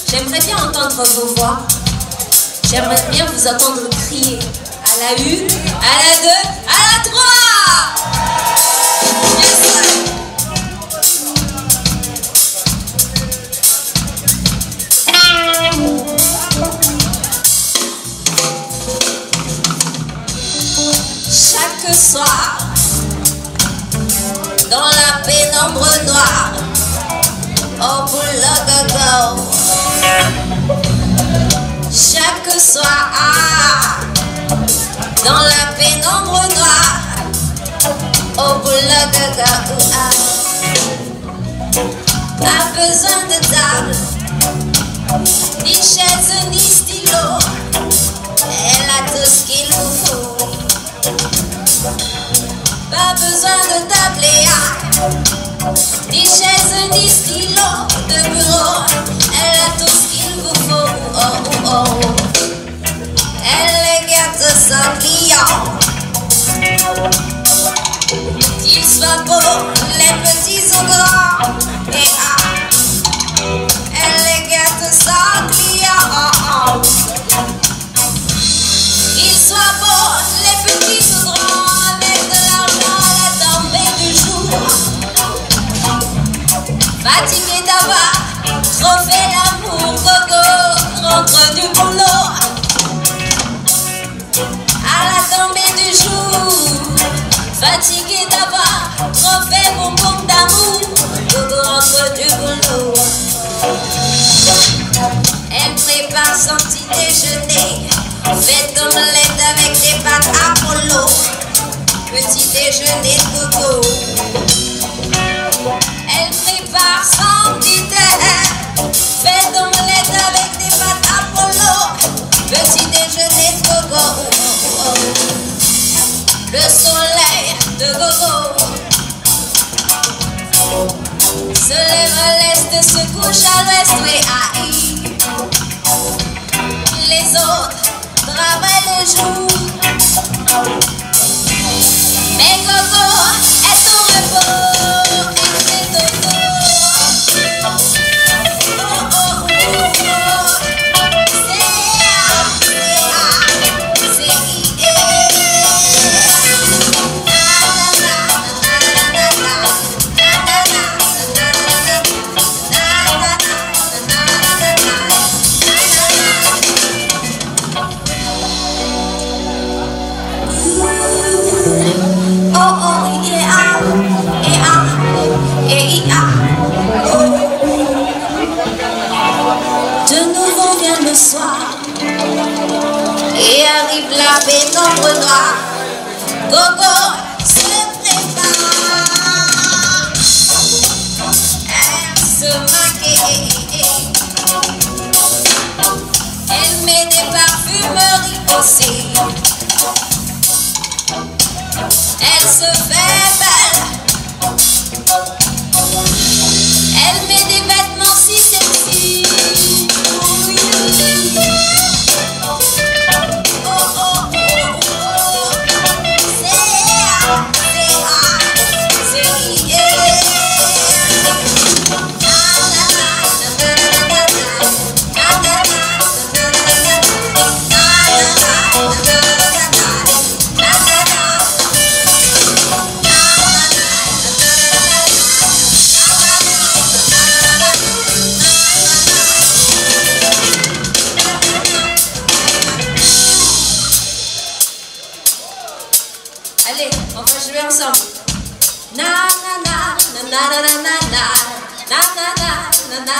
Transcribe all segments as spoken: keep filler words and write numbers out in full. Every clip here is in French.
J'aimerais bien entendre vos voix. J'aimerais bien vous entendre crier. À la une, à la deux, à la trois. Yes. Chaque soir, dans la pénombre noire, au boulot go. Chaque soir, dans la pénombre noire, au boulot go. Pas besoin de table, ni chaise, ni stylo. Elle a tout ce qu'il vous faut. Pas besoin de table et ni chaise, ni stylo de bureau. Elle a tout ce qu'il vous faut. Oh, oh, oh. Elle les garde sans client. Qu'ils soient beaux, les petits ou grands. Et ah, elle les garde sans client. Qu'ils soient beaux, les petits ou grands. Fatigué d'avoir trop fait l'amour, gogo, rentre du boulot. À la tombée du jour, fatigué d'avoir trop fait mon boum d'amour, gogo, rentre du boulot. Elle prépare son petit déjeuner, fait omelette avec des pâtes Apollo, petit déjeuner de gogo. Elle prépare son petit thé, fait d'omelette avec des pâtes Apollo, petit déjeuner de gogo. Le soleil de gogo se lève à l'est, se couche à l'ouest, oui, aïe. Les autres travaillent le jour, mais gogo est au repos. Et arrive la pénombre noire, gogo se prépare. Elle se maquille, elle met des parfumeries bossées, elle se fait belle, elle met des vêtements si sexy. Allez, on va jouer ensemble. Na na na na na na na na na na na na na na na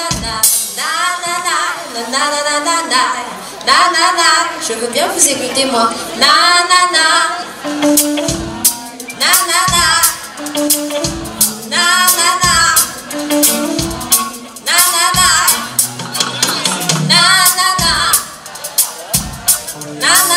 na na na na. Je veux bien vous écouter moi. Na na na na na na na na na na na na na na na.